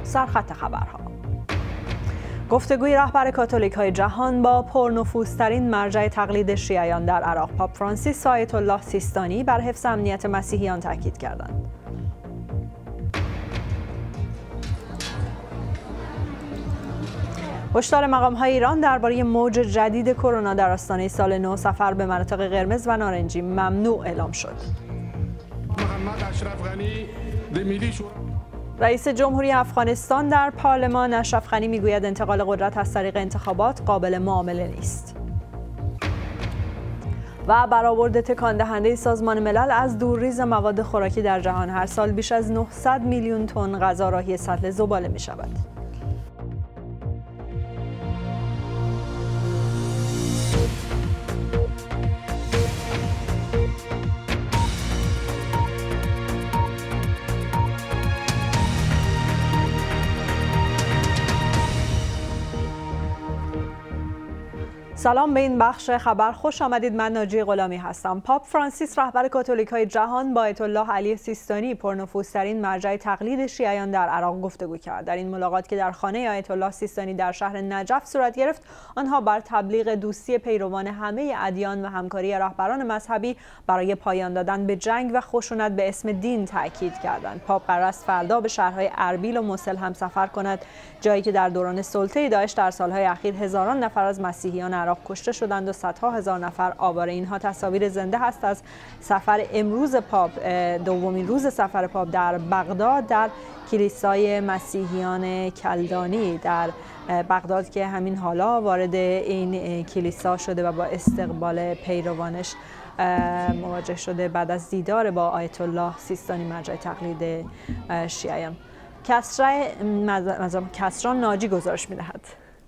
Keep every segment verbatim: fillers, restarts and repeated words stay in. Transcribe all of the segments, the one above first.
سرخط خبرها. گفتگوی رهبر کاتولیک های جهان با پرنفوذترین مرجع تقلید شیعیان در عراق پاپ فرانسیس و آیت الله سیستانی بر حفظ امنیت مسیحیان تاکید کردند. هشدار مقام‌های ایران درباره موج جدید کرونا در آستانه سال نو، سفر به مناطق قرمز و نارنجی ممنوع اعلام شد. رئیس جمهوری افغانستان در پارلمان اشرف غنی میگوید انتقال قدرت از طریق انتخابات قابل معامله نیست. و برآورد تکان دهنده سازمان ملل از دورریز مواد خوراکی در جهان، هر سال بیش از نهصد میلیون تن غذا راهی سطل زباله می شود. سلام به این بخش خبر، خوش آمدید. من ناجی غلامی هستم. پاپ فرانسیس رهبر کاتولیک های جهان با آیت الله علی سیستانی پرنفوذترین مرجع تقلید شیعیان در عراق گفتگو کرد. در این ملاقات که در خانه آیت الله سیستانی در شهر نجف صورت گرفت، آنها بر تبلیغ دوستی پیروان همه ادیان و همکاری رهبران مذهبی برای پایان دادن به جنگ و خشونت به اسم دین تاکید کردند. پاپ قرار است فردا به شهرهای اربیل و موصل هم سفر کند، جایی که در دوران سلطه داعش در سالهای اخیر هزاران نفر از مسیحیان عراق کشته شدند و صدها هزار نفر آواره. اینها تصاویر زنده هست از سفر امروز پاپ، دومین روز سفر پاپ در بغداد، در کلیسای مسیحیان کلدانی در بغداد که همین حالا وارد این کلیسا شده و با استقبال پیروانش مواجه شده بعد از دیدار با آیت الله سیستانی مرجع تقلید شیعیان. کسرا ناجی گزارش می‌دهد.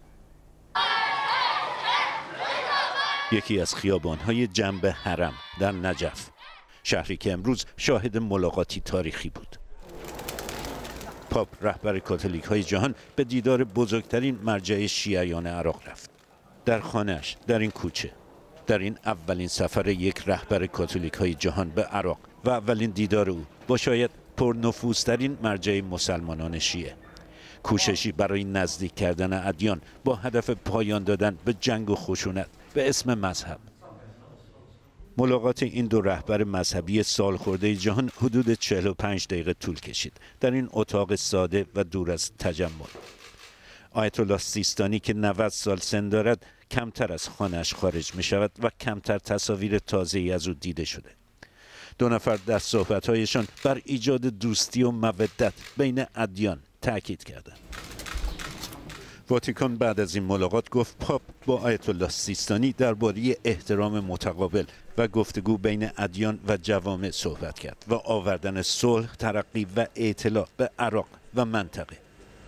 یکی از خیابان‌های جنب حرم در نجف، شهری که امروز شاهد ملاقاتی تاریخی بود. پاپ رهبر کاتولیک‌های جهان به دیدار بزرگترین مرجع شیعیان عراق رفت. در خانه‌اش، در این کوچه، در این اولین سفر یک رهبر کاتولیک‌های جهان به عراق و اولین دیدار او با شاید پرنفوذترین مرجع مسلمانان شیعه، کوششی برای نزدیک کردن ادیان با هدف پایان دادن به جنگ و خشونت به اسم مذهب. ملاقات این دو رهبر مذهبی سالخورده جهان حدود چهل و پنج دقیقه طول کشید در این اتاق ساده و دور از تجمل. آیت الله سیستانی که نود سال سن دارد کمتر از خانه‌اش خارج می شود و کمتر تصاویر تازه‌ای از او دیده شده. دو نفر در صحبت‌هایشان بر ایجاد دوستی و مودت بین ادیان تأکید کردند. واتیکان بعد از این ملاقات گفت پاپ با آیت الله سیستانی درباره احترام متقابل و گفتگو بین ادیان و جوامع صحبت کرد و آوردن صلح، ترقی و اطلاع به عراق و منطقه.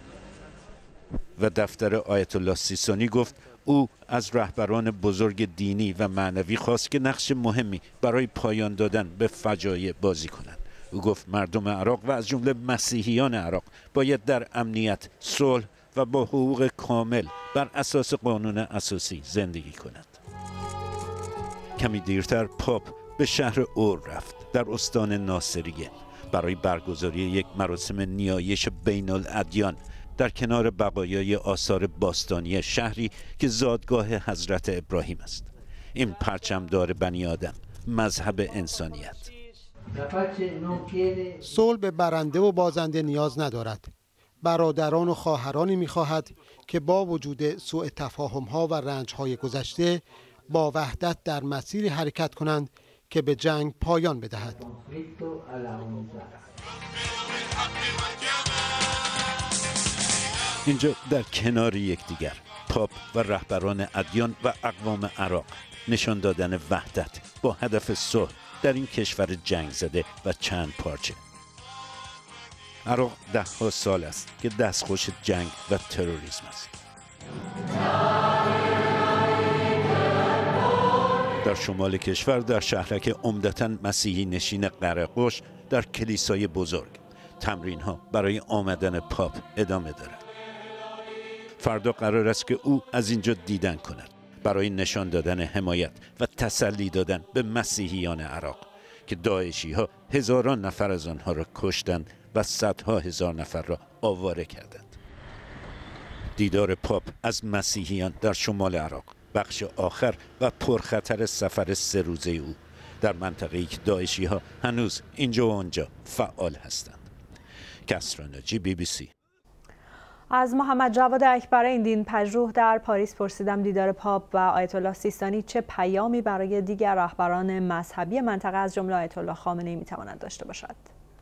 و دفتر آیت الله سیستانی گفت او از رهبران بزرگ دینی و معنوی خواست که نقش مهمی برای پایان دادن به فجایع بازی کنند. او گفت مردم عراق و از جمله مسیحیان عراق باید در امنیت، صلح و با حقوق کامل بر اساس قانون اساسی زندگی کنند. کمی دیرتر پاپ به شهر اور رفت در استان ناصریه برای برگزاری یک مراسم نیایش بین الادیان در کنار بقایای آثار باستانی شهری که زادگاه حضرت ابراهیم است. این پرچمدار بنی آدم، مذهب انسانیت. صلح به برنده و بازنده نیاز ندارد. برادران و خواهرانی می‌خواهد که با وجود سوء تفاهم‌ها و رنج‌های گذشته با وحدت در مسیری حرکت کنند که به جنگ پایان بدهد. اینجا در کنار یکدیگر پاپ و رهبران ادیان و اقوام عراق نشان دادن وحدت با هدف صلح در این کشور جنگ زده و چند پارچه. عراق ده ها سال است که دستخوش جنگ و تروریسم است. در شمال کشور در شهرک عمدتاً مسیحی نشین قرقوش در کلیسای بزرگ تمرین ها برای آمدن پاپ ادامه دارد. فردا قرار است که او از اینجا دیدن کند برای نشان دادن حمایت و تسلی دادن به مسیحیان عراق که داعشی ها هزاران نفر از آنها را کشتند و صدها هزار نفر را آواره کردند. دیدار پاپ از مسیحیان در شمال عراق، بخش آخر و پرخطر سفر سه روزه او در منطقه‌ای که داعشی ها هنوز اینجا و آنجا فعال هستند. کسری ناجی، بی بی سی. از محمد جواد اکبرین دین پژوه در پاریس پرسیدم دیدار پاپ و آیت الله سیستانی چه پیامی برای دیگر رهبران مذهبی منطقه از جمله آیت الله خامنه‌ای میتواند داشته باشد.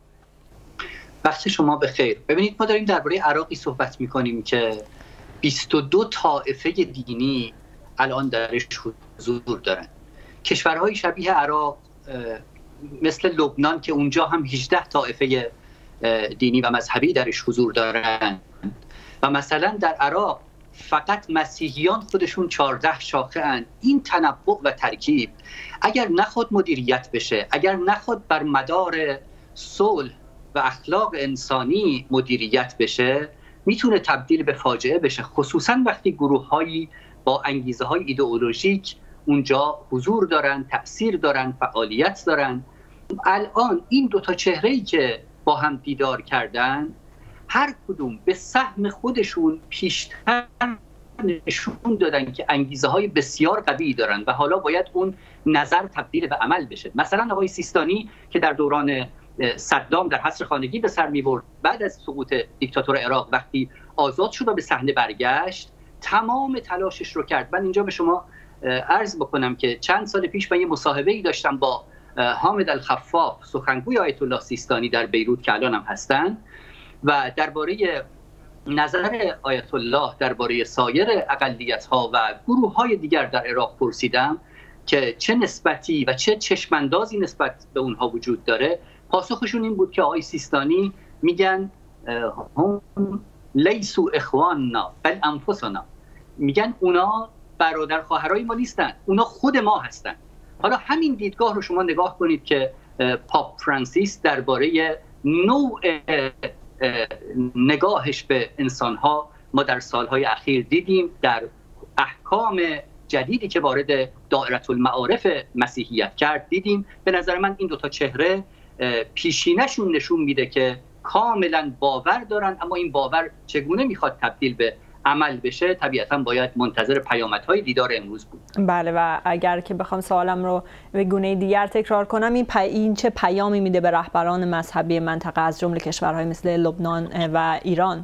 وقت شما بخیر. ببینید، ما داریم درباره عراقی صحبت میکنیم که بیست و دو طائفه دینی الان درش حضور دارن. کشورهای شبیه عراق مثل لبنان که اونجا هم هجده طائفه دینی و مذهبی درش حضور دارن و مثلا در عراق فقط مسیحیان خودشون چهارده شاخه اند. این تنوع و ترکیب اگر نخود مدیریت بشه، اگر نخود بر مدار صلح و اخلاق انسانی مدیریت بشه، میتونه تبدیل به فاجعه بشه، خصوصا وقتی گروه‌هایی با انگیزه‌های ایدئولوژیک اونجا حضور دارن، تأثیر دارن، فعالیت دارن. الان این دوتا چهره‌ای که با هم دیدار کردن، هر کدوم به سهم خودشون پیشتر نشون دادن که انگیزه های بسیار قوی دارن و حالا باید اون نظر تبدیل به عمل بشه. مثلا آقای سیستانی که در دوران صدام در حصر خانگی به سر می‌برد، بعد از سقوط دیکتاتور عراق وقتی آزاد شد و به صحنه برگشت، تمام تلاشش رو کرد. من اینجا به شما عرض بکنم که چند سال پیش من یه مصاحبه‌ای داشتم با حامد الخفاف، سخنگوی آیت الله سیستانی در بیروت که الان هم هستن، و درباره نظر آیت الله درباره سایر اقلیت‌ها و گروه‌های دیگر در عراق پرسیدم که چه نسبتی و چه چشماندازی نسبت به اونها وجود داره. پاسخشون این بود که آقای سیستانی میگن هم لیسو اخواننا بل انفسنا، میگن اونا برادر خواهرای ما نیستن، اونا خود ما هستن. حالا همین دیدگاه رو شما نگاه کنید که پاپ فرانسیس درباره نوع نگاهش به انسانها ما در سالهای اخیر دیدیم، در احکام جدیدی که وارد دائره المعارف مسیحیت کرد دیدیم. به نظر من این دوتا چهره پیشینشون نشون میده که کاملا باور دارن، اما این باور چگونه میخواد تبدیل به عمل بشه طبیعتا باید منتظر پیامدهای دیدار امروز بود. بله، و اگر که بخوام سوالم رو به گونه دیگر تکرار کنم، این, پی... این چه پیامی میده به رهبران مذهبی منطقه از جمله کشورهای مثل لبنان و ایران؟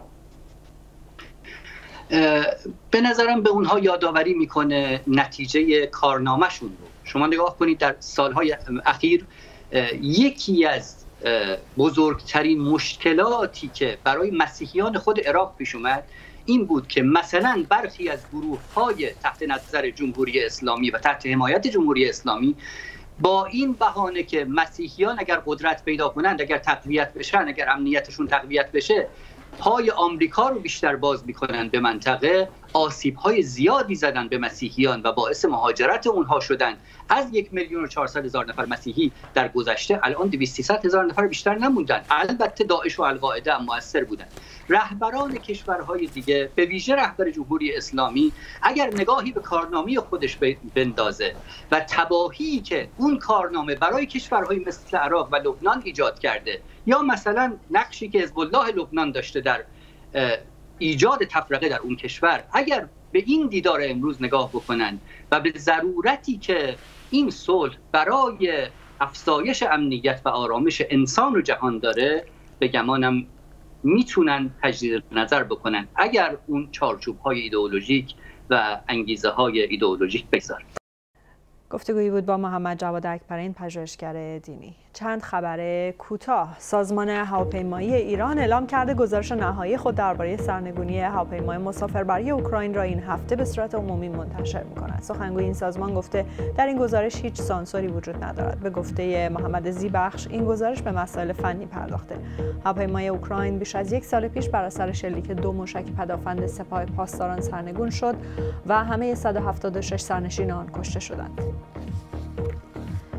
به نظرم به اونها یادآوری میکنه نتیجه کارنامه‌شون رو. شما نگاه کنید در سالهای اخیر یکی از بزرگترین مشکلاتی که برای مسیحیان خود عراق پیش اومد این بود که مثلا برخی از گروه‌های تحت نظر جمهوری اسلامی و تحت حمایت جمهوری اسلامی با این بهانه که مسیحیان اگر قدرت پیدا کنند، اگر تقویت بشن، اگر امنیتشون تقویت بشه، پای آمریکا رو بیشتر باز میکنن به منطقه، آسیب‌های زیادی زدن به مسیحیان و باعث مهاجرت اونها شدن. از یک میلیون و چهارصد هزار نفر مسیحی در گذشته الان دویست سیصد هزار نفر بیشتر نموندن. البته داعش و القاعده هم مؤثر بودن. رهبران کشورهای دیگه به ویژه رهبر جمهوری اسلامی اگر نگاهی به کارنامه خودش بندازه و تباهی که اون کارنامه برای کشورهای مثل عراق و لبنان ایجاد کرده، یا مثلا نقشی که حزب الله لبنان داشته در ایجاد تفرقه در اون کشور، اگر به این دیدار امروز نگاه بکنن و به ضرورتی که این صلح برای افزایش امنیت و آرامش انسان و جهان داره، به گمانم میتونن تجدید نظر بکنن اگر اون چارچوب‌های ایدئولوژیک و انگیزه‌های ایدئولوژیک بگذارن. گفتگویی بود با محمد جواد اکبرین، پژوهشگر دینی. چند خبر کوتاه. سازمان هواپیمایی ایران اعلام کرده گزارش نهایی خود درباره سرنگونی هواپیمای مسافربری اوکراین را این هفته به صورت عمومی منتشر می‌کند. سخنگوی این سازمان گفته در این گزارش هیچ سانسوری وجود ندارد. به گفته محمد زیبخش این گزارش به مسائل فنی پرداخته. هواپیمای اوکراین بیش از یک سال پیش بر اثر شلیک دو موشک پدافند سپاه پاسداران سرنگون شد و همه صد و هفتاد و شش سرنشین آن کشته شدند.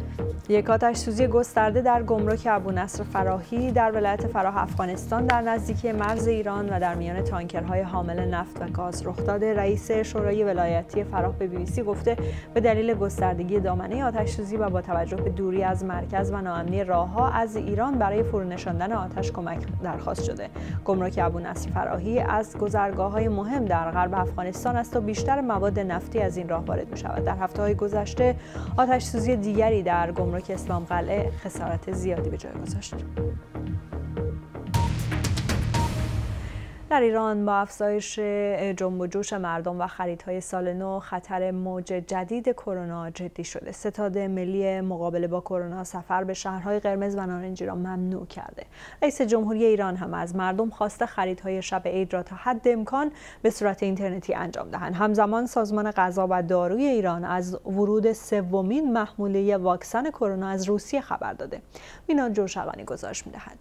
یک آتش سوزی گسترده در گمرک ابونصر فراهی در ولایت فراه افغانستان در نزدیکی مرز ایران و در میان تانکرهای حامل نفت و گاز رخ داده. رئیس شورای ولایتی فراه به بی بی سی گفته به دلیل گستردگی دامنه آتش سوزی و با توجه به دوری از مرکز و ناامنی راهها از ایران برای فرونشاندن آتش کمک درخواست شده. گمرک ابونصر فراهی از گذرگاه‌های مهم در غرب افغانستان است و بیشتر مواد نفتی از این راه وارد می‌شود. در هفته‌های گذشته آتش سوزی دیگری در گمرک که اسلام قلعه خسارت زیادی به جای گذاشت. در ایران با افزایش جنب و جوش مردم و خریدهای سال نو خطر موج جدید کرونا جدی شده. ستاد ملی مقابله با کرونا سفر به شهرهای قرمز و نارنجی را ممنوع کرده. رئیس جمهوری ایران هم از مردم خواسته خریدهای شب عید را تا حد امکان به صورت اینترنتی انجام دهند. همزمان سازمان غذا و داروی ایران از ورود سومین محموله واکسن کرونا از روسیه خبر داده. مینا جوشقانی گزارش می‌دهد.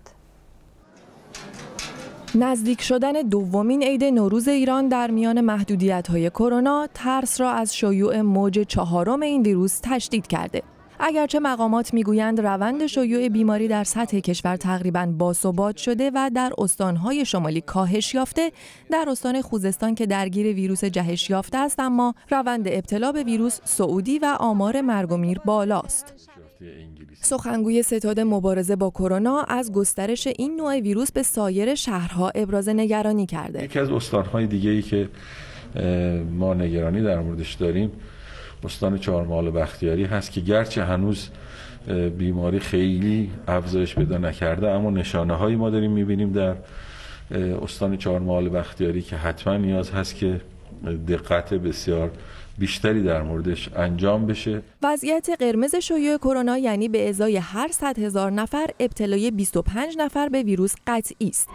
نزدیک شدن دومین عید نوروز ایران در میان محدودیت‌های کرونا ترس را از شیوع موج چهارم این ویروس تشدید کرده. اگرچه مقامات میگویند روند شیوع بیماری در سطح کشور تقریباً باثبات شده و در استان‌های شمالی کاهش یافته، در استان خوزستان که درگیر ویروس جهش یافته است اما روند ابتلا به ویروس صعودی و آمار مرگ و میر بالاست. سخنگوی ستاد مبارزه با کرونا از گسترش این نوع ویروس به سایر شهرها ابراز نگرانی کرده. یکی از استان‌های دیگه‌ای که ما نگرانی در موردش داریم استان چهارمحال بختیاری هست که گرچه هنوز بیماری خیلی افزایش پیدا نکرده اما نشانه‌هایی ما داریم می‌بینیم در استان چهارمحال بختیاری که حتما نیاز هست که دقت بسیار بیشتری در موردش انجام بشه. وضعیت قرمز شیوع کرونا یعنی به ازای هر صد هزار نفر ابتلای بیست و پنج نفر به ویروس قطعی است.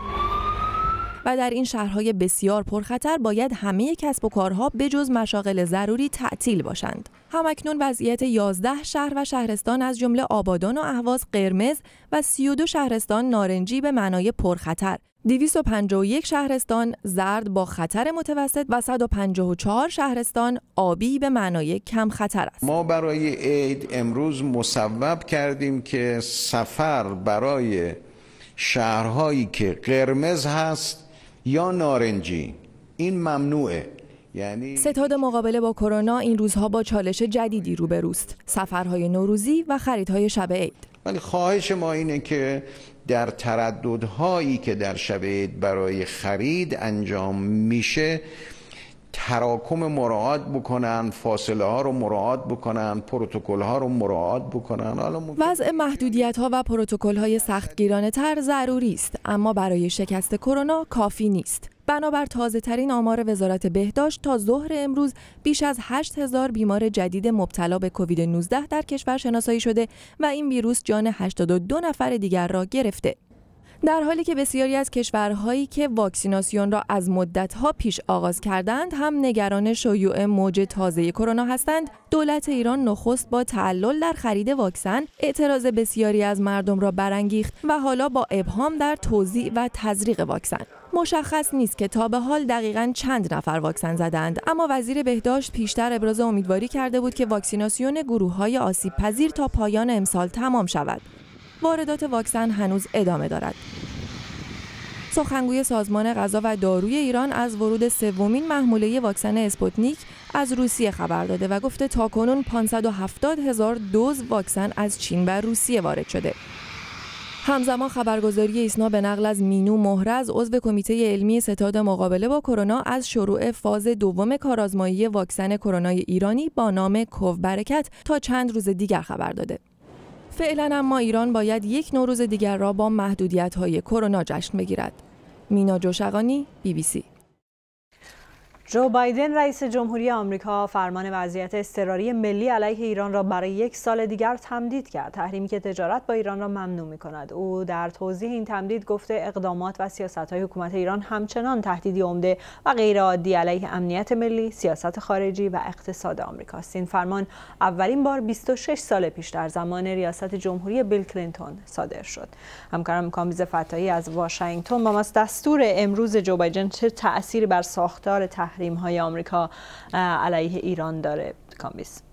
و در این شهرهای بسیار پرخطر باید همه کسب و کارها بجز مشاغل ضروری تعطیل باشند. همکنون وضعیت یازده شهر و شهرستان از جمله آبادان و اهواز قرمز و سی و دو شهرستان نارنجی به معنای پرخطر، دویست و پنجاه و یک شهرستان زرد با خطر متوسط و صد و پنجاه و چهار شهرستان آبی به معنای کم خطر است. ما برای عید امروز مصوب کردیم که سفر برای شهرهایی که قرمز هست یا نارنجی این ممنوعه. یعنی ستاد مقابله با کرونا این روزها با چالش جدیدی روبروست، سفرهای نوروزی و خریدهای شب عید. ولی خواهش ما اینه که در ترددهایی که در شب عید برای خرید انجام میشه تراکم مراعات بکنن، فاصله ها رو مراعات بکنن، پروتکل ها رو مراعات بکنن. حالا وضع محدودیت ها و پروتکل های سختگیرانه تر ضروری است اما برای شکست کرونا کافی نیست. بنابر تازه ترین آمار وزارت بهداشت تا ظهر امروز بیش از هشت هزار بیمار جدید مبتلا به کووید نوزده در کشور شناسایی شده و این ویروس جان هشتاد و دو نفر دیگر را گرفته. در حالی که بسیاری از کشورهایی که واکسیناسیون را از مدت‌ها پیش آغاز کردند هم نگران شیوع موج تازه کرونا هستند، دولت ایران نخست با تعلل در خرید واکسن اعتراض بسیاری از مردم را برانگیخت و حالا با ابهام در توزیع و تزریق واکسن. مشخص نیست که تا به حال دقیقاً چند نفر واکسن زدند، اما وزیر بهداشت پیشتر ابراز امیدواری کرده بود که واکسیناسیون گروه‌های آسیب پذیر تا پایان امسال تمام شود. واردات واکسن هنوز ادامه دارد. سخنگوی سازمان غذا و داروی ایران از ورود سومین محموله واکسن اسپوتنیک از روسیه خبر داده و گفته تاکنون پانصد و هفتاد هزار دوز واکسن از چین و روسیه وارد شده. همزمان خبرگزاری ایسنا به نقل از مینو مهرز عضو کمیته علمی ستاد مقابله با کرونا از شروع فاز دوم کارآزمایی واکسن کرونای ایرانی با نام کوو برکت تا چند روز دیگر خبر داده. فعلا اما ایران باید یک نوروز دیگر را با محدودیت‌های کرونا جشن بگیرد. مینا جوشقانی، بی بی سی. جو بایدن رئیس جمهوری آمریکا فرمان وضعیت اضطراری ملی علیه ایران را برای یک سال دیگر تمدید کرد، تحریمی که تجارت با ایران را ممنوع می‌کند. او در توضیح این تمدید گفته اقدامات و سیاست‌های حکومت ایران همچنان تهدیدی عمده و غیرعادی علیه امنیت ملی، سیاست خارجی و اقتصاد آمریکاست. این فرمان اولین بار بیست و شش سال پیش در زمان ریاست جمهوری بیل کلینتون صادر شد. همکارم کامبیز فتاحی از واشنگتن با ماست. دستور امروز جو بایدن چه تأثیری بر ساختار تحریم های آمریکا علیه ایران داره؟ کامبیز.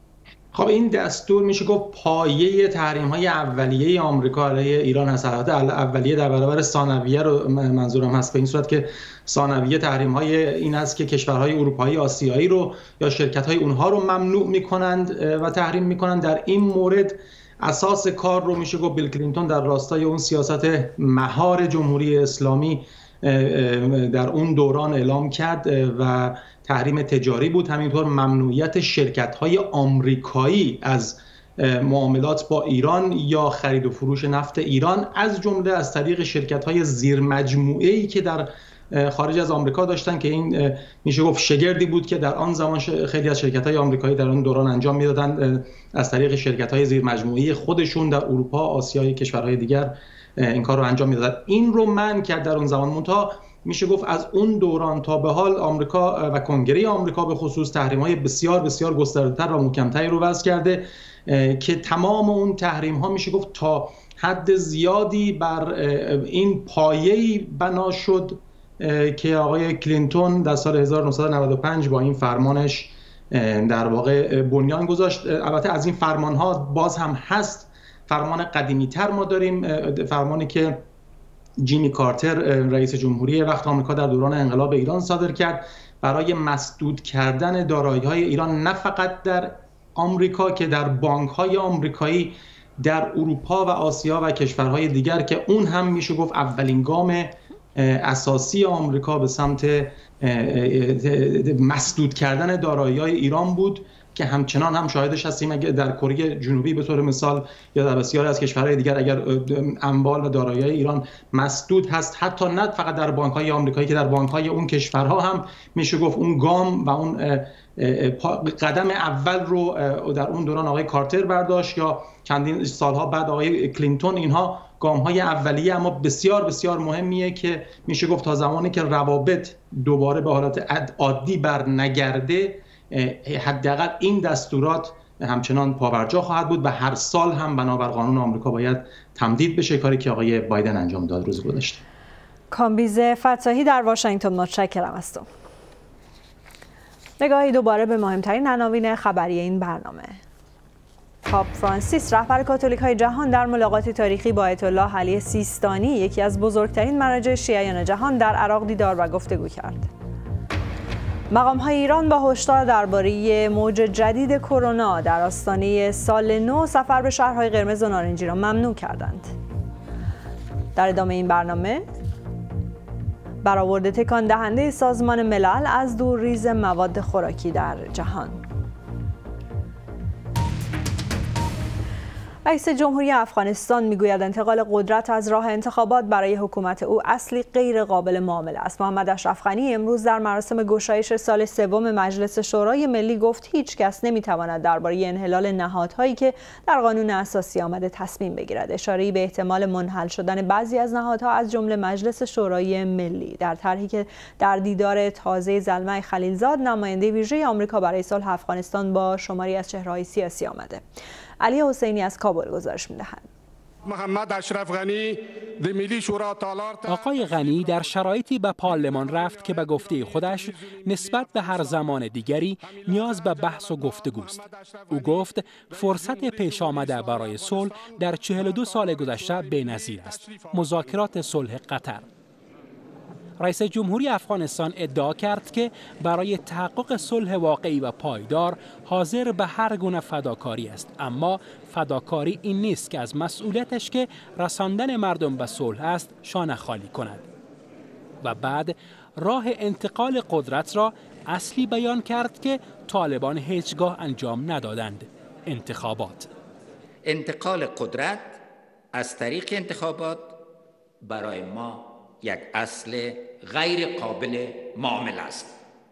خب این دستور میشه گفت پایه تحریم‌های اولیه آمریکا علیه ایران هست. اولیه در برابر ثانویه رو منظورم هست، به این صورت که ثانویه تحریم‌های این است که کشورهای اروپایی آسیایی رو یا شرکت‌های اونها رو ممنوع می‌کنند و تحریم می‌کنند. در این مورد اساس کار رو میشه گفت بیل کلینتون در راستای اون سیاست مهار جمهوری اسلامی در اون دوران اعلام کرد و تحریم تجاری بود. همینطور ممنوعیت شرکت‌های آمریکایی از معاملات با ایران یا خرید و فروش نفت ایران، از جمله از طریق شرکت‌های زیرمجموعه‌ای که در خارج از آمریکا داشتن، که این میشه گفت شگردی بود که در آن زمان خیلی از شرکت‌های آمریکایی در اون دوران انجام میدادن، از طریق شرکت‌های زیرمجموعه‌ای خودشون در اروپا، آسیا، کشورهای دیگر این کار رو انجام میدادن. این رو منع کرد در اون زمان. منتها میشه گفت از اون دوران تا به حال آمریکا و کنگره آمریکا به خصوص تحریم‌های بسیار بسیار گسترده‌تر و محکم‌تری رو وضع کرده که تمام اون تحریم‌ها میشه گفت تا حد زیادی بر این پایه‌ای بنا شد که آقای کلینتون در سال هزار و نهصد و نود و پنج با این فرمانش در واقع بنیان گذاشت. البته از این فرمان‌ها باز هم هست فرمان قدیمی‌تر ما داریم، فرمانی که جیمی کارتر رئیس جمهوری وقت آمریکا در دوران انقلاب ایران صادر کرد برای مسدود کردن دارایی‌های ایران، نه فقط در آمریکا که در بانک‌های آمریکایی در اروپا و آسیا و کشورهای دیگر، که اون هم میشه گفت اولین گام اساسی آمریکا به سمت مسدود کردن دارایی‌های ایران بود که همچنان هم شاهدش هستیم. اگر در کره جنوبی به طور مثال یا در بسیاری از کشورهای دیگر اگر اموال و دارایی‌های ایران مسدود هست، حتی نه فقط در بانک‌های آمریکایی که در بانک‌های اون کشورها هم میشه گفت اون گام و اون قدم اول رو در اون دوران آقای کارتر برداشت یا چندین سالها بعد آقای کلینتون. اینها گام‌های اولیه اما بسیار بسیار مهمیه که میشه گفت تا زمانی که روابط دوباره به حالت عادی بر نگرده، حداقل این دستورات همچنان پابرجا خواهد بود و هر سال هم بنابر قانون آمریکا باید تمدید بشه، کاری که آقای بایدن انجام داد روز گذشته. کامبیز فتاحی در واشنگتن، متشکرم از تو. نگاهی دوباره به مهمترین عناوین خبری این برنامه. پاپ فرانسیس رهبر کاتولیک‌های جهان در ملاقاتی تاریخی با آیت الله علی سیستانی، یکی از بزرگترین مراجع شیعیان جهان، در عراق دیدار و گفتگو کرد. مقام‌های ایران با هشدار درباره موج جدید کرونا در آستانه سال نو سفر به شهرهای قرمز و نارنجی را ممنوع کردند. در ادامه این برنامه برآورد تکان دهنده سازمان ملل از دورریز مواد خوراکی در جهان. رئیس جمهوری افغانستان میگوید انتقال قدرت از راه انتخابات برای حکومت او اصلی غیر قابل معامله است. محمد اشرف غنی امروز در مراسم گشایش سال سوم مجلس شورای ملی گفت هیچ کس نمیتواند درباره انحلال نهادهایی که در قانون اساسی آمده تصمیم بگیرد. اشاره‌ای به احتمال منحل شدن بعضی از نهادها از جمله مجلس شورای ملی در طرحی که در دیدار تازه زلمه خلیلزاد نماینده ویژه آمریکا برای صلح افغانستان با شماری از چهره‌های سیاسی آمده. علی حسینی از کابل گزارش می‌دهد. محمد اشرف غنی ملی شورا آقای غنی در شرایطی به پارلمان رفت که به گفته خودش نسبت به هر زمان دیگری نیاز به بحث و گفتگوست. او گفت فرصت پیش آمده برای صلح در چهل و دو سال گذشته بی‌نظیر است. مذاکرات صلح قطر. رئیس جمهوری افغانستان ادعا کرد که برای تحقق صلح واقعی و پایدار حاضر به هر گونه فداکاری است، اما فداکاری این نیست که از مسئولیتش که رساندن مردم به صلح است شانه خالی کند. و بعد راه انتقال قدرت را اصلی بیان کرد که طالبان هیچگاه انجام ندادند: انتخابات. انتقال قدرت از طریق انتخابات برای ما یک اصل غیر قابل معامله است.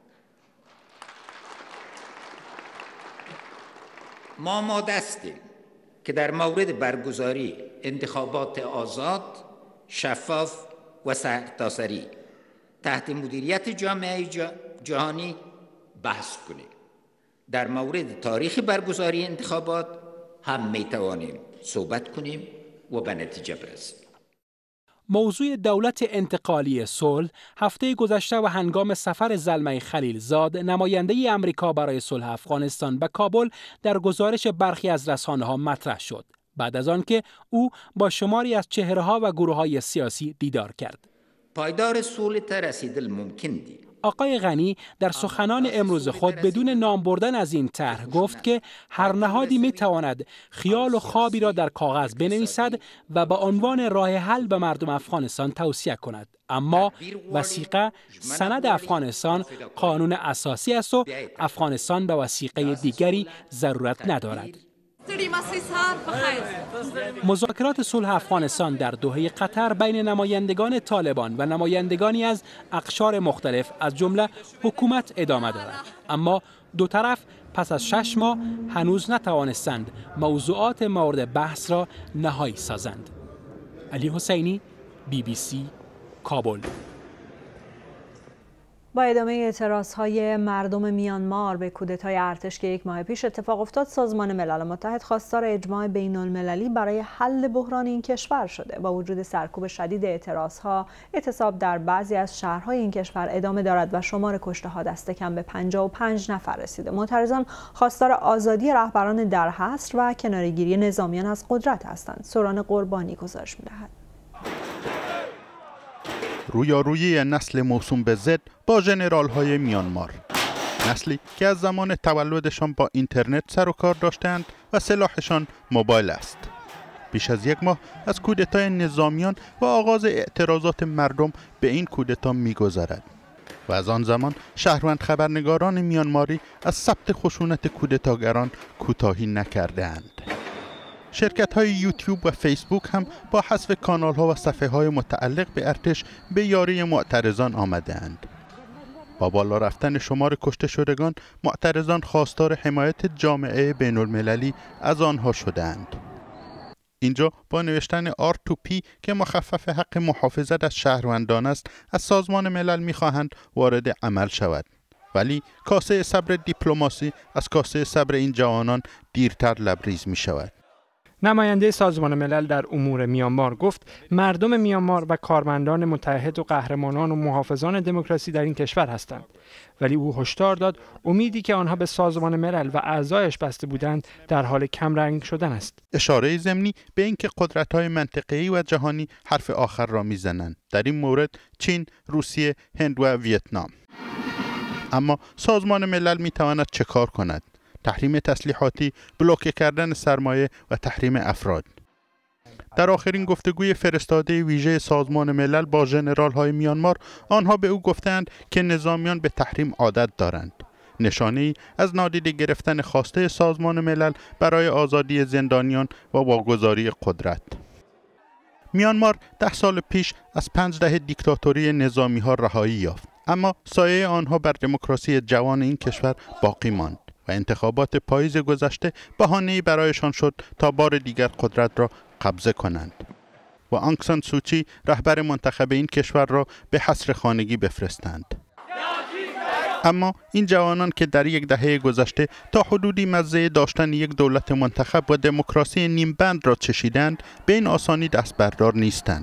ما آماده هستیم که در مورد برگزاری انتخابات آزاد، شفاف و سرتاسری تحت مدیریت جامعه جهانی بحث کنیم. در مورد تاریخ برگزاری انتخابات هم می توانیم صحبت کنیم و به نتیجه برسیم. موضوع دولت انتقالی صلح هفته گذشته و هنگام سفر زلمه خلیلزاد نماینده امریکا برای صلح افغانستان به کابل در گزارش برخی از رسانه‌ها مطرح شد بعد از آنکه او با شماری از چهره‌ها و گروه‌های سیاسی دیدار کرد. پایدار صلح ته رسیدل ممکن دی. آقای غنی در سخنان امروز خود بدون نام بردن از این طرح گفت که هر نهادی می تواند خیال و خوابی را در کاغذ بنویسد و به عنوان راه حل به مردم افغانستان توصیه کند، اما وثیقه سند افغانستان قانون اساسی است و افغانستان به وثیقه دیگری ضرورت ندارد. مذاکرات صلح افغانستان در دوحه قطر بین نمایندگان طالبان و نمایندگانی از اقشار مختلف از جمله حکومت ادامه دارد، اما دو طرف پس از شش ماه هنوز نتوانستند موضوعات مورد بحث را نهایی سازند. علی حسینی، بی بی سی، کابل. با ادامه اعتراضهای مردم میانمار به کودتای ارتش که یک ماه پیش اتفاق افتاد، سازمان ملل متحد خواستار اجماع بین المللی برای حل بحران این کشور شده. با وجود سرکوب شدید اعتراضها، اعتصاب در بعضی از شهرهای این کشور ادامه دارد و شمار کشته ها دست کم به پنجاه و پنج نفر رسیده. معترضان خواستار آزادی رهبران در حصر و کناره‌گیری نظامیان از قدرت هستند. سوران قربانی گزارش می‌دهد. رویارویی نسل موسوم به زد با ژنرال های میانمار، نسلی که از زمان تولدشان با اینترنت سر و کار داشتند و سلاحشان موبایل است. بیش از یک ماه از کودتای نظامیان و آغاز اعتراضات مردم به این کودتا می‌گذرد و از آن زمان شهروند خبرنگاران میانماری از ثبت خشونت کودتاگران کوتاهی نکرده‌اند. شرکت‌های یوتیوب و فیسبوک هم با حذف کانال‌ها و صفحه‌های متعلق به ارتش به یاری معترضان آمده‌اند. با بالا رفتن شمار کشته شدگان، معترضان خواستار حمایت جامعه بین‌المللی از آنها شده‌اند. اینجا با نوشتن آر تو پی که مخفف حق محافظت از شهروندان است، از سازمان ملل می‌خواهند وارد عمل شود. ولی کاسه صبر دیپلماسی از کاسه صبر این جوانان دیرتر لبریز می‌شود. نماینده سازمان ملل در امور میانمار گفت مردم میانمار و کارمندان متحد و قهرمانان و محافظان دموکراسی در این کشور هستند، ولی او هشدار داد امیدی که آنها به سازمان ملل و اعضایش بسته بودند در حال کمرنگ شدن است. اشاره ضمنی به اینکه قدرت‌های منطقه‌ای و جهانی حرف آخر را می‌زنند، در این مورد چین، روسیه، هند و ویتنام. اما سازمان ملل می‌تواند چه کار کند؟ تحریم تسلیحاتی، بلوکه کردن سرمایه و تحریم افراد. در آخرین گفتگوی فرستاده ویژه سازمان ملل با ژنرال‌های میانمار، آنها به او گفتند که نظامیان به تحریم عادت دارند. نشانه‌ای از نادیده گرفتن خواسته سازمان ملل برای آزادی زندانیان و واگذاری قدرت. میانمار ده سال پیش از پنج دهه دیکتاتوری نظامی‌ها رهایی یافت، اما سایه آنها بر دموکراسی جوان این کشور باقی ماند و انتخابات پاییز گذشته بهانه‌ای برایشان شد تا بار دیگر قدرت را قبضه کنند و آنگ سان سوچی رهبر منتخب این کشور را به حصر خانگی بفرستند. اما این جوانان که در یک دهه گذشته تا حدودی مزه داشتن یک دولت منتخب و دموکراسی نیمبند را چشیدند، به این آسانی دست بردار نیستند.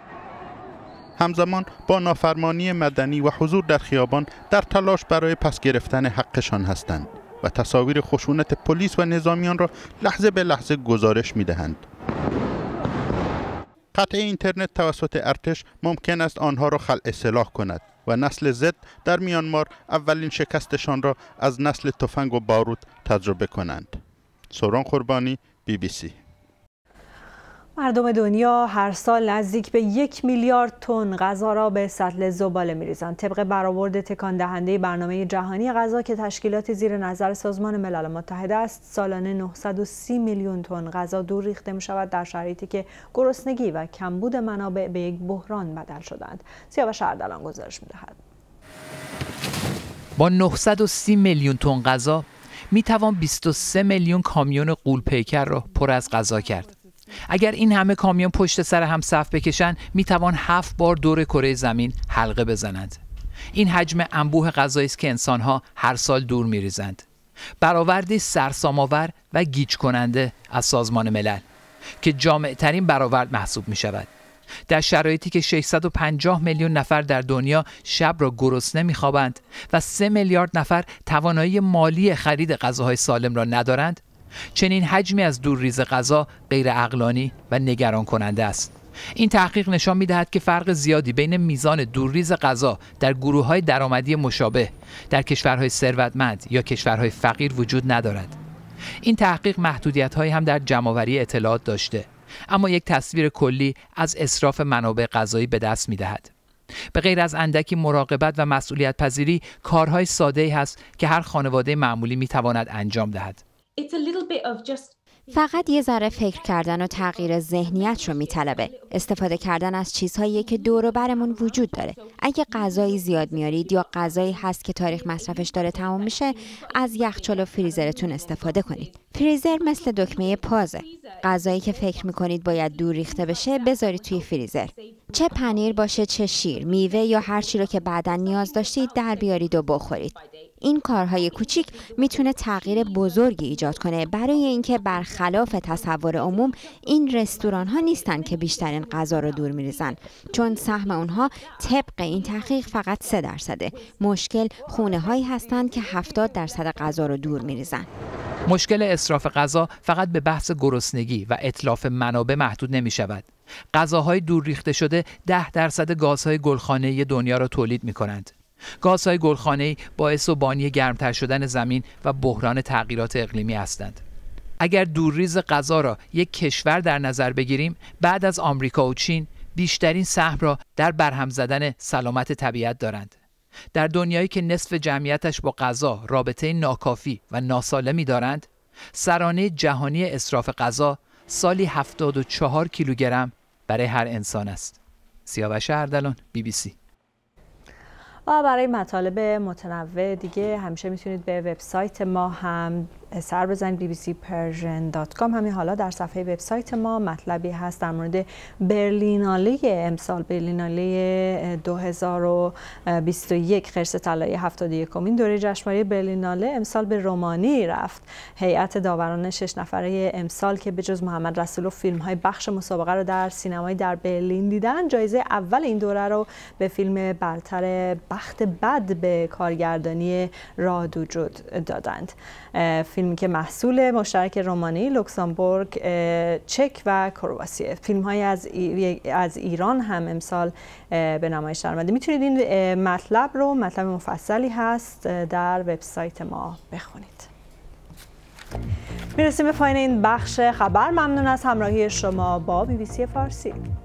همزمان با نافرمانی مدنی و حضور در خیابان در تلاش برای پس گرفتن حقشان هستند و تصاویر خشونت پلیس و نظامیان را لحظه به لحظه گزارش می‌دهند. قطع اینترنت توسط ارتش ممکن است آنها را خلع سلاح کند و نسل زد در میانمار اولین شکستشان را از نسل تفنگ و بارود تجربه کنند. سوران قربانی، بی بی سی. مردم دنیا هر سال نزدیک به یک میلیارد تن غذا را به سطل زباله می‌ریزند. طبق برآورد تکان دهنده برنامه جهانی غذا که تشکیلات زیر نظر سازمان ملل متحد است، سالانه نهصد و سی میلیون تن غذا دور ریخته می‌شود در شرایطی که گرسنگی و کمبود منابع به یک بحران بدل شدند. سیاوش اردلان گزارش می‌دهد. با نهصد و سی میلیون تن غذا می‌توان بیست و سه میلیون کامیون غول‌پیکر را پر از غذا کرد. اگر این همه کامیون پشت سر هم صف بکشند، میتوان هفت بار دور کره زمین حلقه بزنند. این حجم انبوه غذایی است که انسانها هر سال دور میریزند. برآوردی سرسام‌آور و گیج کننده از سازمان ملل که جامع ترین برآورد محسوب می شود. در شرایطی که ششصد و پنجاه میلیون نفر در دنیا شب را گرسنه می‌خوابند و سه میلیارد نفر توانایی مالی خرید غذاهای سالم را ندارند، چنین حجمی از دورریز غذا غیر عقلانی و نگران کننده است. این تحقیق نشان می‌دهد که فرق زیادی بین میزان دورریز غذا در گروه‌های درآمدی مشابه در کشورهای ثروتمند یا کشورهای فقیر وجود ندارد. این تحقیق محدودیت‌هایی هم در جمع‌آوری اطلاعات داشته، اما یک تصویر کلی از اسراف منابع غذایی به دست می‌دهد. به غیر از اندکی مراقبت و مسئولیت پذیری، کارهای ساده‌ای هست که هر خانواده معمولی می‌تواند انجام دهد. فقط یه ذره فکر کردن و تغییر ذهنیت رو میطلبه. استفاده کردن از چیزهایی که دور و برمون وجود داره. اگه غذایی زیاد میارید یا غذایی هست که تاریخ مصرفش داره تمام میشه، از یخچال و فریزرتون استفاده کنید. فریزر مثل دکمه پازه. غذایی که فکر میکنید باید دور ریخته بشه، بذارید توی فریزر. چه پنیر باشه، چه شیر، میوه یا هر چی رو که بعداً نیاز داشتید در بیارید و بخورید. این کارهای کوچیک میتونه تغییر بزرگی ایجاد کنه، برای اینکه برخلاف تصور عموم این رستوران ها نیستن که بیشترین غذا رو دور میریزن، چون سهم اونها طبق این تحقیق فقط سه درصده. مشکل خونه هایی هستند که هفتاد درصد غذا رو دور میریزن. مشکل اسراف غذا فقط به بحث گرسنگی و اتلاف منابع محدود نمی شود. غذاهای دور ریخته شده ده درصد گازهای گلخانه‌ای دنیا را تولید می کنند. گازهای گلخانه‌ای باعث و بانی گرمتر شدن زمین و بحران تغییرات اقلیمی هستند. اگر دورریز غذا را یک کشور در نظر بگیریم، بعد از آمریکا و چین بیشترین سهم را در برهم زدن سلامت طبیعت دارند. در دنیایی که نصف جمعیتش با غذا رابطه ناکافی و ناسالمی دارند، سرانه جهانی اسراف غذا سالی هفتاد و چهار کیلوگرم برای هر انسان است. سیاوش اردلان، بی بی سی. و برای مطالب متنوع دیگه همیشه میتونید به وبسایت ما هم سر بزنید، بی بی سی پرژن دات کام. همین حالا در صفحه وبسایت ما مطلبی هست در مورد برلیناله امسال، برلیناله دو هزار و بیست و یک، خرس طلایی هفتاد و یکمین دوره جشنواره برلیناله امسال به رومانی رفت. هیئت داوران شش نفره امسال که به جز محمد رسولوف فیلم‌های بخش مسابقه رو در سینمای در برلین دیدن، جایزه اول این دوره رو به فیلم برتر بخت بد به کارگردانی رادوجود دادند. فیلمی که محصول مشترک رومانی، لوکزامبورگ، چک و کرواتیه. فیلم‌های از از ایران هم امسال به نمایش در اومده. میتونید این مطلب رو، مطلب مفصلی هست، در وبسایت ما بخونید. میرسیم به پایان این بخش خبر. ممنون از همراهی شما با بی بی سی فارسی.